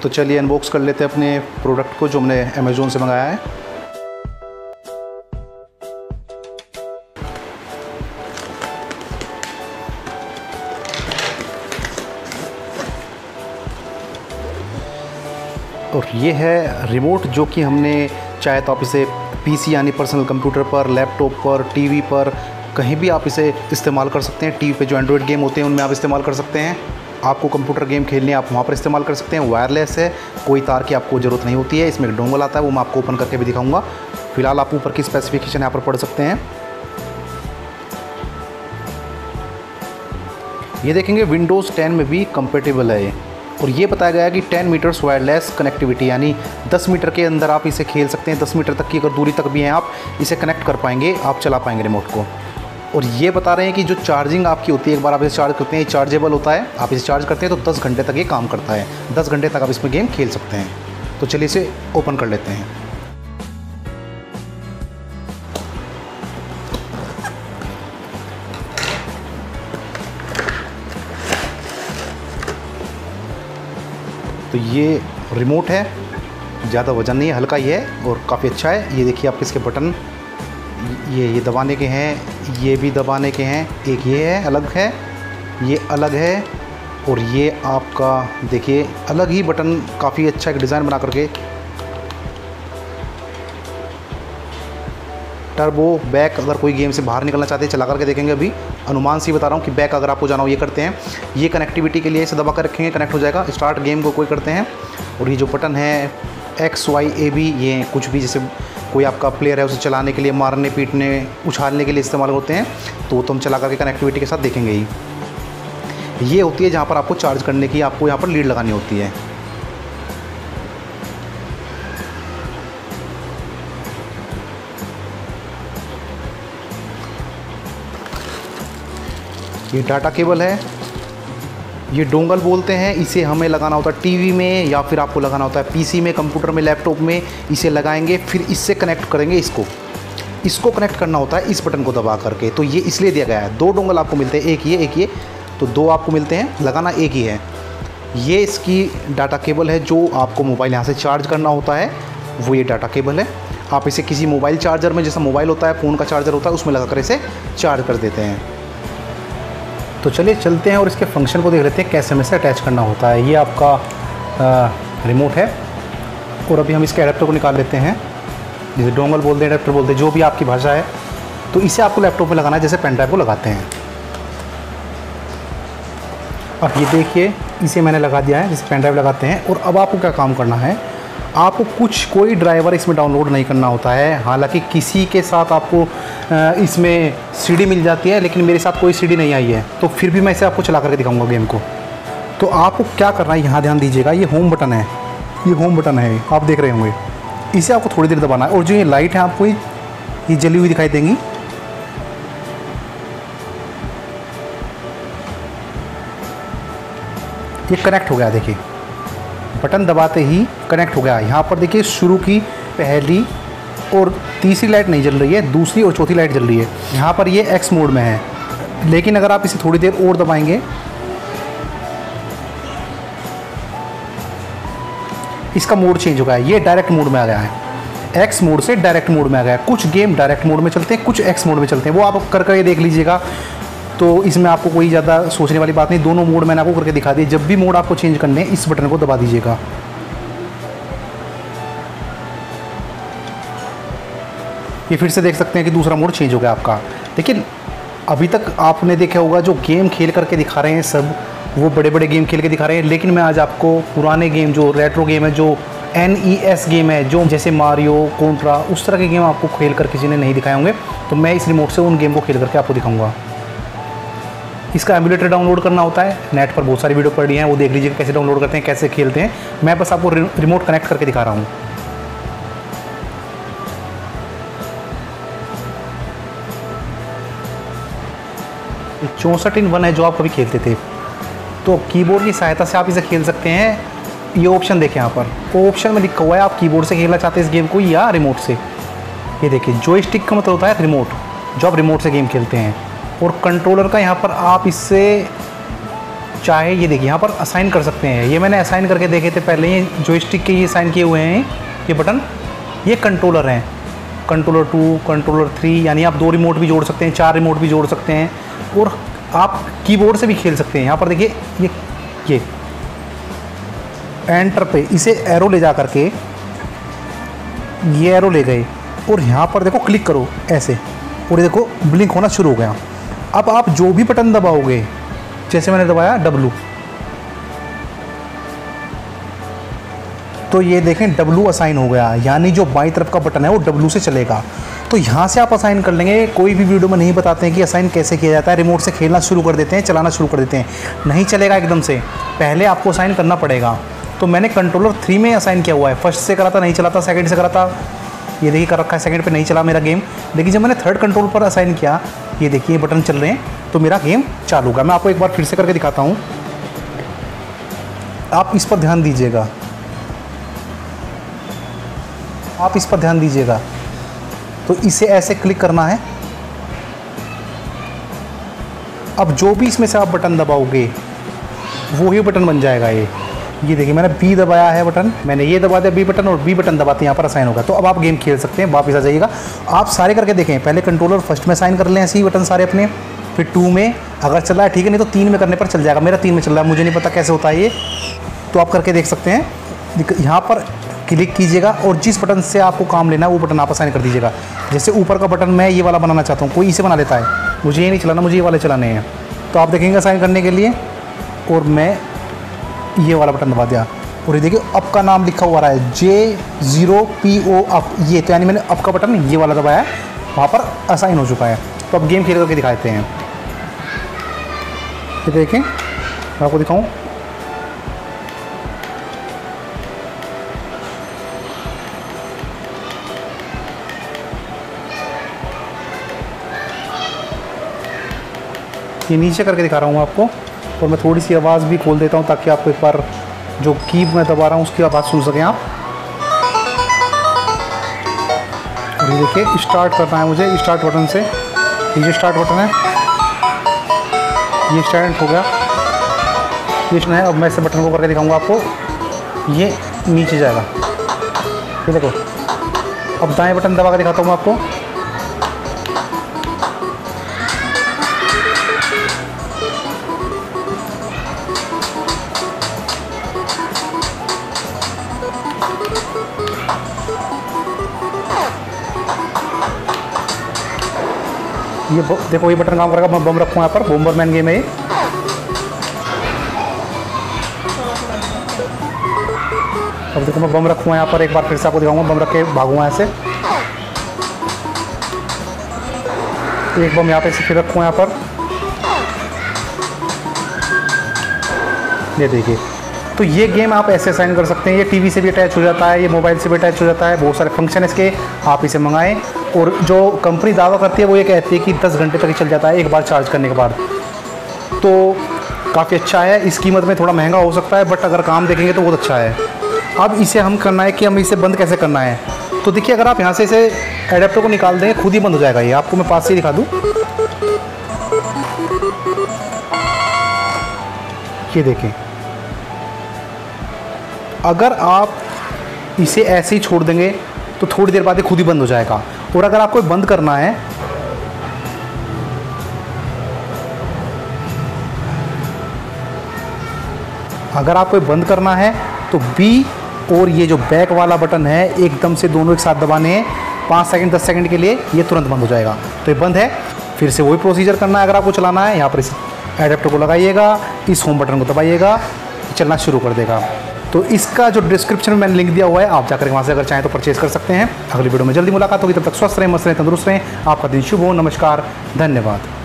तो चलिए अनबॉक्स कर लेते हैं अपने प्रोडक्ट को जो हमने अमेज़ोन से मंगाया है। और ये है रिमोट जो कि हमने चाहे तो आप इसे पीसी यानी पर्सनल कंप्यूटर पर, लैपटॉप पर, टीवी पर, कहीं भी आप इसे इस्तेमाल कर सकते हैं। टीवी पे जो एंड्रॉयड गेम होते हैं उनमें आप इस्तेमाल कर सकते हैं। आपको कंप्यूटर गेम खेलने आप वहाँ पर इस्तेमाल कर सकते हैं। वायरलेस है, कोई तार की आपको ज़रूरत नहीं होती है। इसमें एक डोंगल आता है, वो मैं आपको ओपन करके भी दिखाऊंगा। फिलहाल आप ऊपर की स्पेसिफिकेशन यहाँ पर पढ़ सकते हैं। ये देखेंगे विंडोज़ 10 में भी कंपेटेबल है। और ये बताया गया है कि 10 मीटर्स वायरलेस कनेक्टिविटी, यानी 10 मीटर के अंदर आप इसे खेल सकते हैं। 10 मीटर तक की अगर दूरी तक भी हैं आप इसे कनेक्ट कर पाएंगे, आप चला पाएंगे रिमोट को। और ये बता रहे हैं कि जो चार्जिंग आपकी होती है, एक बार आप इसे चार्ज करते हैं, चार्जेबल होता है। आप इसे चार्ज करते हैं तो 10 घंटे तक ये काम करता है। 10 घंटे तक आप इसमें गेम खेल सकते हैं। तो चलिए इसे ओपन कर लेते हैं। तो ये रिमोट है, ज़्यादा वजन नहीं है, हल्का ही है और काफ़ी अच्छा है। ये देखिए आप इसके बटन ये दबाने के हैं, ये भी दबाने के हैं। एक ये है, अलग है, ये अलग है। और ये आपका देखिए अलग ही बटन, काफ़ी अच्छा एक डिज़ाइन बना करके। टर्बो बैक, अगर कोई गेम से बाहर निकलना चाहते हैं चला करके देखेंगे। अभी अनुमान से ही बता रहा हूँ कि बैक अगर आपको जाना हो ये करते हैं। ये कनेक्टिविटी के लिए इसे दबा कर रखेंगे, कनेक्ट हो जाएगा। स्टार्ट गेम को कोई करते हैं। और ये जो बटन है XYAB, ये कुछ भी जैसे कोई आपका प्लेयर है उसे चलाने के लिए, मारने पीटने उछालने के लिए इस्तेमाल होते हैं। तो हम चला करके कनेक्टिविटी के साथ देखेंगे ही। ये होती है जहाँ पर आपको चार्ज करने की, आपको यहाँ पर लीड लगानी होती है। ये डाटा केबल है, ये डोंगल बोलते हैं। इसे हमें लगाना होता है टीवी में, या फिर आपको लगाना होता है पीसी में, कंप्यूटर में, लैपटॉप में। इसे लगाएंगे, फिर इससे कनेक्ट करेंगे। इसको कनेक्ट करना होता है इस बटन को दबा करके। तो ये इसलिए दिया गया है। 2 डोंगल आपको मिलते हैं, एक ये, तो 2 आपको मिलते हैं। लगाना एक ही है। ये इसकी डाटा केबल है जो आपको मोबाइल यहाँ से चार्ज करना होता है, वो ये डाटा केबल है। आप इसे किसी मोबाइल चार्जर में, जैसा मोबाइल होता है, फ़ोन का चार्जर होता है, उसमें लगा कर इसे चार्ज कर देते हैं। तो चलिए चलते हैं और इसके फंक्शन को देख लेते हैं कैसे हमें इसे अटैच करना होता है। ये आपका रिमोट है। और अभी हम इसके एडेप्टर को निकाल लेते हैं, जैसे डोंगल बोलते हैं, एडेप्टर बोलते हैं, जो भी आपकी भाषा है। तो इसे आपको लैपटॉप में लगाना है, जैसे पेन ड्राइव को लगाते हैं। अब ये देखिए इसे मैंने लगा दिया है जैसे पेन ड्राइव लगाते हैं। और अब आपको क्या काम करना है, आपको कोई ड्राइवर इसमें डाउनलोड नहीं करना होता है। हालांकि किसी के साथ आपको इसमें सीडी मिल जाती है, लेकिन मेरे साथ कोई सीडी नहीं आई है। तो फिर भी मैं इसे आपको चला करके दिखाऊंगा गेम को। तो आपको क्या करना है, यहाँ ध्यान दीजिएगा, ये होम बटन है, ये होम बटन है, आप देख रहे होंगे। इसे आपको थोड़ी देर दबाना है। और जो ये लाइट है आपको ये जली हुई दिखाई देंगी। ये कनेक्ट हो गया, देखिए बटन दबाते ही कनेक्ट हो गया। यहाँ पर देखिए शुरू की पहली और तीसरी लाइट नहीं जल रही है, दूसरी और चौथी लाइट जल रही है। यहाँ पर ये X मोड में है। लेकिन अगर आप इसे थोड़ी देर और दबाएंगे, इसका मोड चेंज हो गया है। ये डायरेक्ट मोड में आ गया है, X मोड से डायरेक्ट मोड में आ गया है। कुछ गेम डायरेक्ट मोड में चलते हैं, कुछ X मोड में चलते हैं, वो आप कर ये देख लीजिएगा। तो इसमें आपको कोई ज़्यादा सोचने वाली बात नहीं। दोनों मोड मैंने आपको करके दिखा दिए। जब भी मोड आपको चेंज करने इस बटन को दबा दीजिएगा। ये फिर से देख सकते हैं कि दूसरा मोड चेंज हो गया आपका। लेकिन अभी तक आपने देखा होगा जो गेम खेल करके दिखा रहे हैं सब, वो बड़े बड़े गेम खेल के दिखा रहे हैं। लेकिन मैं आज आपको पुराने गेम, जो रेट्रो गेम है, जो NES गेम है, जो जैसे मारियो, कोंट्रा, उस तरह के गेम आपको खेल कर किसी ने नहीं दिखाए होंगे। तो मैं इस रिमोट से उन गेम को खेल करके आपको दिखाऊंगा। इसका एमुलेटर डाउनलोड करना होता है। नेट पर बहुत सारी वीडियो पड़ी हैं, वो देख लीजिए कैसे डाउनलोड करते हैं, कैसे खेलते हैं। मैं बस आपको रिमोट कनेक्ट करके दिखा रहा हूँ। 64-in-1 है जो आप कभी खेलते थे। तो कीबोर्ड की सहायता से आप इसे खेल सकते हैं। ये ऑप्शन देखें, यहाँ पर ऑप्शन में लिखा हुआ है आप कीबोर्ड से खेलना चाहते हैं इस गेम को या रिमोट से। ये देखिए जॉयस्टिक का मतलब होता है रिमोट, जो आप रिमोट से गेम खेलते हैं। और कंट्रोलर का यहाँ पर आप इससे चाहे ये देखिए यहाँ पर असाइन कर सकते हैं। ये मैंने असाइन करके देखे थे पहले, ये जॉयस्टिक के ये असाइन किए हुए हैं ये बटन। ये कंट्रोलर हैं, कंट्रोलर 2, कंट्रोलर 3, यानी आप 2 रिमोट भी जोड़ सकते हैं, 4 रिमोट भी जोड़ सकते हैं और आप कीबोर्ड से भी खेल सकते हैं। यहाँ पर देखिए ये एंटर पे इसे एरो ले जा करके, ये एरो ले गए और यहाँ पर देखो क्लिक करो ऐसे, और ये देखो ब्लिंक होना शुरू हो गया। अब आप जो भी बटन दबाओगे, जैसे मैंने दबाया W, तो ये देखें W असाइन हो गया, यानी जो बाईं तरफ का बटन है वो W से चलेगा। तो यहाँ से आप असाइन कर लेंगे। कोई भी वीडियो में नहीं बताते हैं कि असाइन कैसे किया जाता है, रिमोट से खेलना शुरू कर देते हैं, चलाना शुरू कर देते हैं, नहीं चलेगा एकदम से, पहले आपको असाइन करना पड़ेगा। तो मैंने कंट्रोलर 3 में असाइन किया हुआ है। फर्स्ट से करा था नहीं चला था, सेकंड से करा था, ये देखिए कर रखा है, सेकंड पे नहीं चला मेरा गेम। लेकिन जब मैंने थर्ड कंट्रोल पर असाइन किया, ये देखिए बटन चल रहे हैं, तो मेरा गेम चालू होगा। मैं आपको एक बार फिर से करके दिखाता हूँ, आप इस पर ध्यान दीजिएगा, आप इस पर ध्यान दीजिएगा। तो इसे ऐसे क्लिक करना है। अब जो भी इसमें से आप बटन दबाओगे वो ही बटन बन जाएगा। ये देखिए मैंने B दबाया है बटन, मैंने ये दबा दिया B बटन, और B बटन दबाते यहाँ पर असाइन होगा। तो अब आप गेम खेल सकते हैं। वापस आ जाइएगा, आप सारे करके देखें। पहले कंट्रोलर फर्स्ट में असाइन कर लें ऐसे ही बटन सारे अपने, फिर 2 में अगर चल रहा है ठीक है, नहीं तो 3 में करने पर चल जाएगा। मेरा 3 में चल रहा है, मुझे नहीं पता कैसे होता है ये, तो आप करके देख सकते हैं। यहाँ पर क्लिक कीजिएगा और जिस बटन से आपको काम लेना है वो बटन आप असाइन कर दीजिएगा। जैसे ऊपर का बटन मैं ये वाला बनाना चाहता हूँ, कोई इसे बना लेता है, मुझे ये नहीं चलाना, मुझे ये वाले चलाने हैं। तो आप देखेंगे असाइन करने के लिए, और मैं ये वाला बटन दबा दिया, और ये देखिए अप का नाम लिखा हुआ रहा है J0PO अप, ये तो यानी मैंने अप का बटन ये वाला दबाया है, वहाँ पर असाइन हो चुका है। तो अब गेम खेल करके दिखाते हैं। ये देखें, मैं आपको दिखाऊँ, ये नीचे करके दिखा रहा हूँ आपको, और मैं थोड़ी सी आवाज़ भी खोल देता हूँ ताकि आपको एक बार जो की मैं दबा रहा हूँ उसकी आवाज़ सुन सकें आप। और ये देखिए स्टार्ट करना है मुझे, स्टार्ट बटन से, ये जो स्टार्ट बटन है ये स्टार्ट हो गया, ये है। अब मैं इस बटन को करके दिखाऊंगा आपको, ये नीचे जाएगा, ये देखो। अब दाएं बटन दबा कर दिखाता हूँ आपको, ये देखो ये बटन काम करेगा। मैं बम रखूँ यहाँ पर, बॉम्बरमैन गेम है ये। अब देखो मैं बम रखूँ यहाँ पर, एक बार फिर से आपको दिखाऊंगा, बम रख के भागूँगा ऐसे। एक बम यहाँ पे से फिर रखूँ यहाँ पर, ये देखिए। तो ये गेम आप ऐसे असाइन कर सकते हैं। ये टीवी से भी अटैच हो जाता है, ये मोबाइल से भी अटैच हो जाता है, बहुत सारे फंक्शन इसके। आप इसे मंगाएं, और जो कंपनी दावा करती है वो ये कहती है कि 10 घंटे तक ही चल जाता है एक बार चार्ज करने के बाद। तो काफ़ी अच्छा है। इस कीमत में थोड़ा महंगा हो सकता है, बट अगर काम देखेंगे तो बहुत अच्छा है। अब इसे हम करना है कि हम इसे बंद कैसे करना है। तो देखिए अगर आप यहाँ से इसे एडेप्टर को निकाल देंगे खुद ही बंद हो जाएगा। ये आपको मैं पास से ही दिखा दूँ, ये देखें। अगर आप इसे ऐसे ही छोड़ देंगे तो थोड़ी देर बाद ये खुद ही बंद हो जाएगा। और अगर आपको बंद करना है, अगर आपको बंद करना है तो B और ये जो बैक वाला बटन है एकदम से दोनों एक साथ दबाने हैं 5 सेकंड 10 सेकंड के लिए, ये तुरंत बंद हो जाएगा। तो ये बंद है। फिर से वही प्रोसीजर करना है। अगर आपको चलाना है, यहाँ पर इस एडेप्टर को लगाइएगा, इस होम बटन को दबाइएगा, चलना शुरू कर देगा। तो इसका जो डिस्क्रिप्शन में मैंने लिंक दिया हुआ है, आप जाकर वहाँ से अगर चाहें तो परचेज कर सकते हैं। अगली वीडियो में जल्दी मुलाकात होगी, तब तक स्वस्थ रहें, मस्त रहें, तंदुरुस्त रहें। आपका दिन शुभ हो। नमस्कार, धन्यवाद।